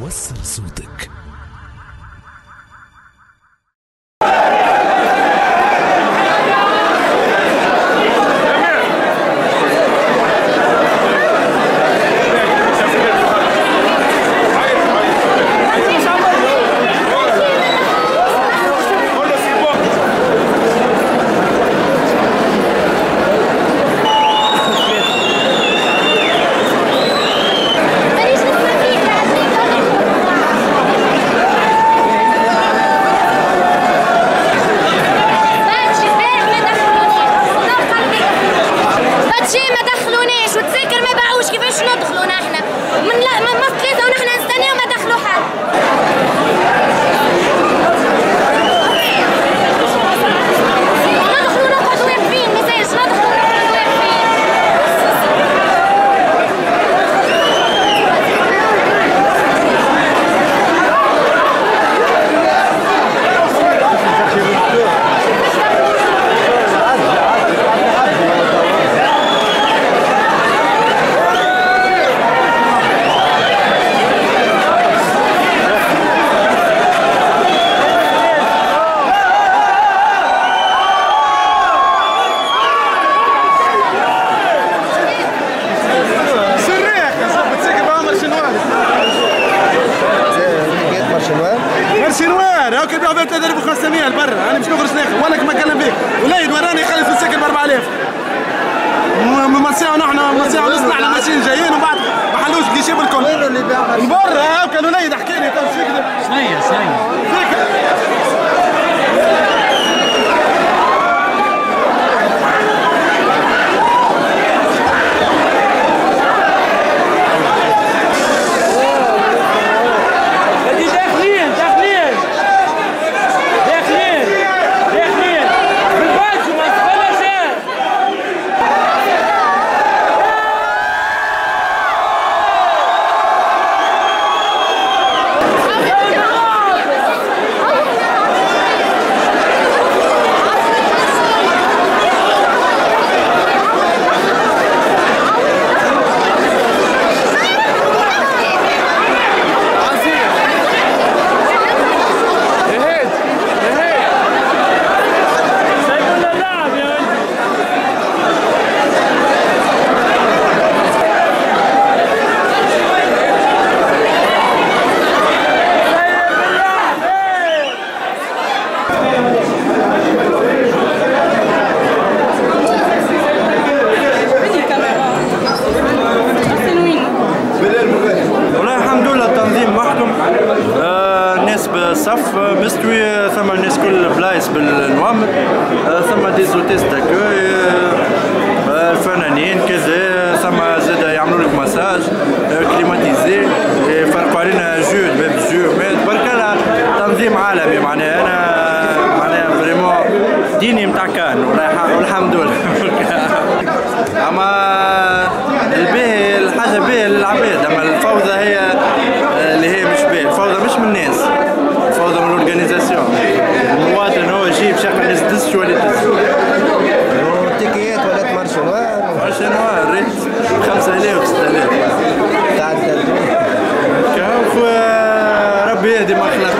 وصل صوتك. مرشنوار هاك بيع 3500 لبرا، انا مش نخرج ناخذ ولا كما كلم بيك، وليد وراني يخلي في السكن ب 4000. مرسيو نحن مرسيو ونص نحن ماشيين جايين ومن بعد ما حلوش الكيشيب الكل. وين اللي بيع؟ لبرا هاك الوليد حكى لي تو شنيا صف مستوي، ثم الناس كل بلايص بالنوامر، ثم دي زوتيس داكوي، الفنانين كذا، ثم زاد يعملوا لك مساج كليماتيزي، يفرقوا علينا جود باب جو، تبارك الله تنظيم عالمي. معناها انا معناها فريمون ديني نتاع كان والحمد لله. اما الباهي الحاجه باهيه للعباد، اما الفوضى هي اللي هي مش باهيه، الفوضى مش من الناس، الفوضى من الاورجانيزاسيون. المواطن هو يجيب شغل الناس تدش ولا تدش. تيكيات ولا مارشنوار؟ مارشنوار ريت 5000 6000 تعدل كيف ربي يهدي ما خلق.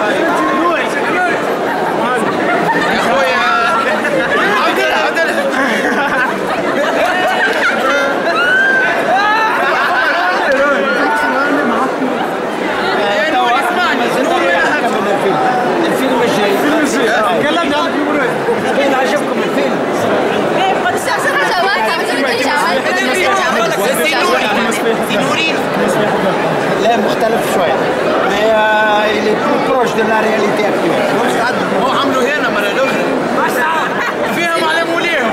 لا مختلف شوية، اللي بروش دو لا رياليتي اكتوال. هو عملوا هنا مرة الأخرى فيهم على موليهم.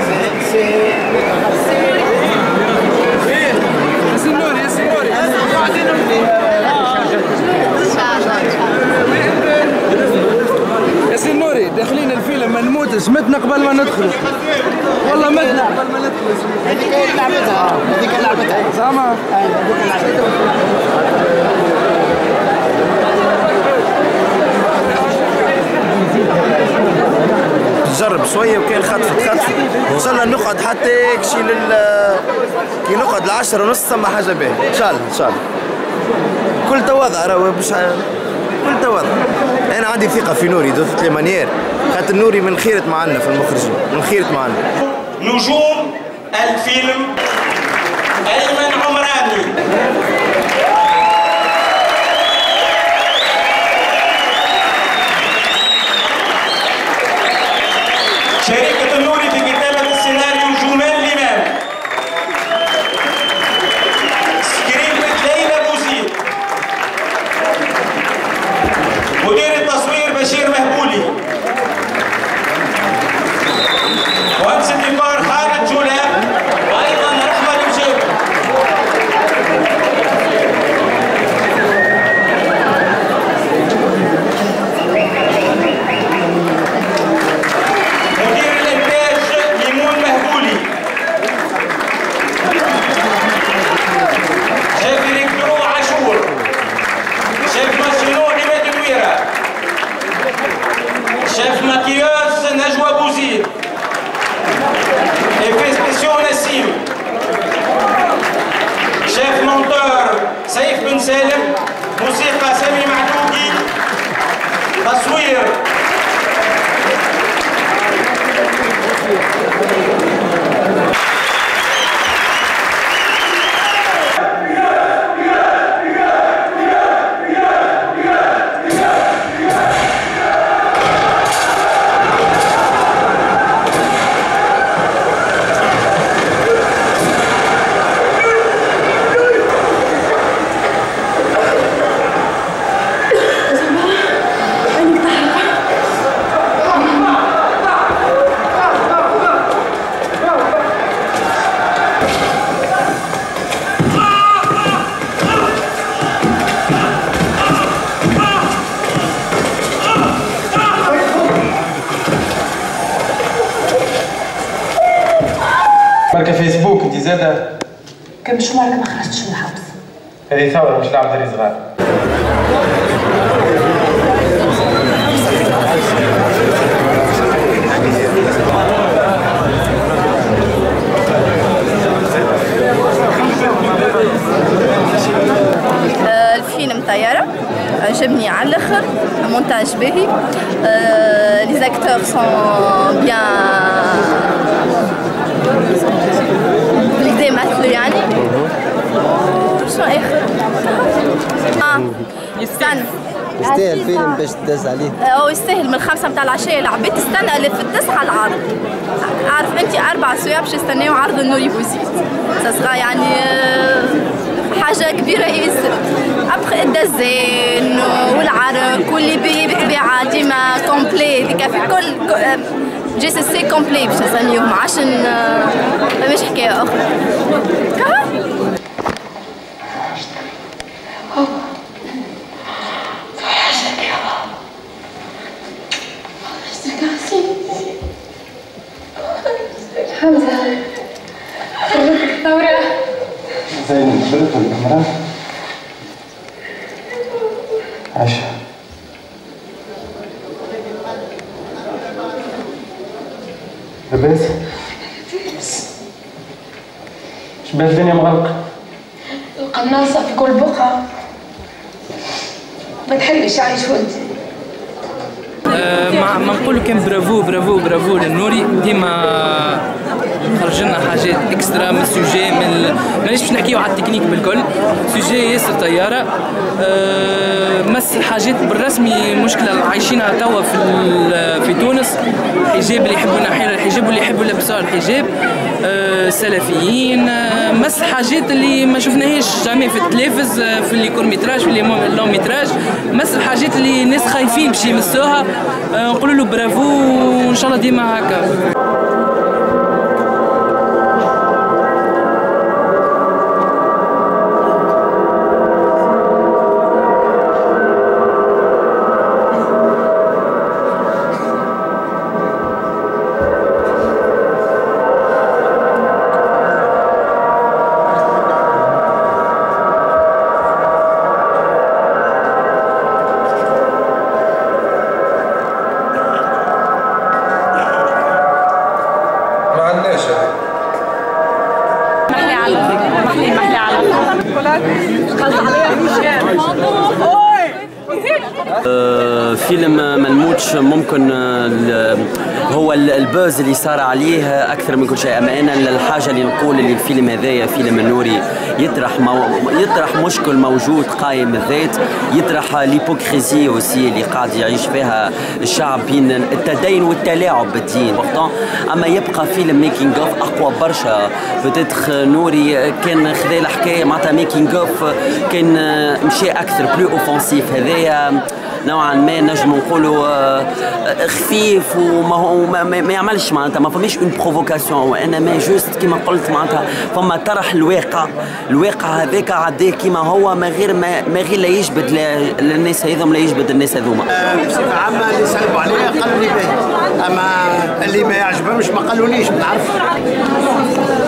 يا سنوري يا سنوري داخلين الفيلم ما نموتش، متنا قبل ما ندخل. والله متنا قبل ما ندخل. هذيك لعبتها، هذيك لعبتها. زعما؟ هذيك لعبتها. جرب شويه وكان خطفت وصلنا نقعد حتى كي نقعد ل10:30 ثم حاجه باهيه ان شاء الله. بكل تواضع راهو مش بكل تواضع. انا عندي ثقه في نوري دوت لي مانيير، خاطر نوري من خيرة معنا في المخرجين، من خيرة معنا. نجوم الفيلم أيمن عمراني، شركة النوري في كتابة السيناريو جمال الإمام، سكريبت ليلى بوزيد، مدير التصوير بشير مهبولي، مهندس الديكور خالد جولاب، وأيضا رحمة الجيب. مدير الإنتاج ليمون مهبولي، شيف إلكترو عاشور، شيف ماسينو عماد الويرة، شيف ماكياج نجوى بوزيد، إفي سبيسيو نسيم، شيف مونتور سيف بن سالم، موسيقى سامي معدوقي، تصوير ماركة فيسبوك انت زاده كم شو مالك ما خرجتش من الحبس؟ هذه ثورة مش لعب دري صغار. الفيلم طيارة عجبني على الاخر، مونتاج باهي، لي زاكتور سون بيان بلي يمثلوا يعني. شنو اخر؟ يستنى يستاهل الفيلم باش تداز عليه. هو يستاهل من 5 متاع العشية العباد تستنى اللي في 9 العرض. عارف انت 4 سوايع باش يستناو عرض النوري بوزيد. ساسغا يعني حاجة كبيرة ياسر. ابخي الدزان والعرق واللي بيه بالطبيعة ديما كومبلي ديكا في كل جي سي سي كومبلي باش نسميوهم عشان مش حكاية أخرى. كها؟ حمزة خرجت الثورة زين قبلت الكاميرا عشا لاباس؟ شبه الدنيا مغلقة؟ القناصة في كل بقعة ما تحلش عايش ولدي. ما نقولوا كان برافو برافو برافو للنوري، ديما خرج لنا حاجات اكسترا من السوجي، مانيش باش نحكيو على التكنيك بالكل، سوجي ياسر طياره، مس حاجات بالرسمي مشكله عايشينها توا في تونس، الحجاب اللي يحبوا نحير الحجاب واللي يحبوا يلبسوا الحجاب، سلفيين، مس حاجات اللي ما شفناهاش جامي في التلفز، في اللي كور ميتراج في اللي لون ميتراج، مس الحاجات اللي الناس خايفين باش يمسوها، نقولوا له برافو وان شاء الله ديما هكا. محلي على خلص عليها فيلم ملموتش ممكن هو البوز اللي صار عليه اكثر من كل شيء. اما انا الحاجه اللي نقول اللي الفيلم هذايا فيلم النوري يطرح مشكل موجود قائم الذات، يطرح ليبوكريزي اوسي اللي قاعد يعيش فيها الشعب بين التدين والتلاعب بالدين. اما يبقى فيلم ميكينغ اوف اقوى برشا. بتدخ نوري كان خذا الحكايه معناتها ميكينغ اوف كان مشي اكثر بلو اوفنسيف. هذايا نوعا ما نجم نقولوا خفيف وما هو ما يعملش معناتها ما فماش اون بروفوكاسيون، وانما جوست كيما قلت معناتها فما طرح الواقع هذاك عداه كيما هو ما غير لا يجبد للناس هذوما لا يجبد الناس هذوما. بصفه عامه اللي سلبوا عليا قالوا لي باهي، اما اللي ما يعجبهمش ما قالوليش ما نعرفش.